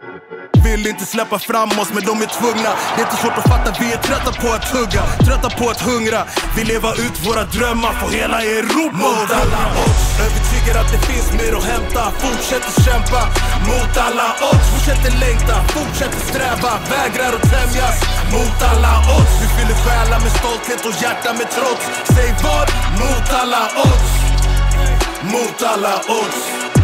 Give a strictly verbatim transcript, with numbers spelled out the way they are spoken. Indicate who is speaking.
Speaker 1: Vill inte släppa fram oss, men de är tvungna. Det är inte svårt att fatta, vi är trötta på att hugga, trötta på att hungra. Vi lever ut våra drömmar för hela Europa. Mot alla odds, övertygar att det finns mer att hämta. Fortsätter kämpa mot alla odds. Fortsätter längta, fortsätter sträva, vägrar att tämjas. Mot alla odds, vi fyller själar med stolthet och hjärta med trots. Säg vad? Mot alla odds. Mot alla odds.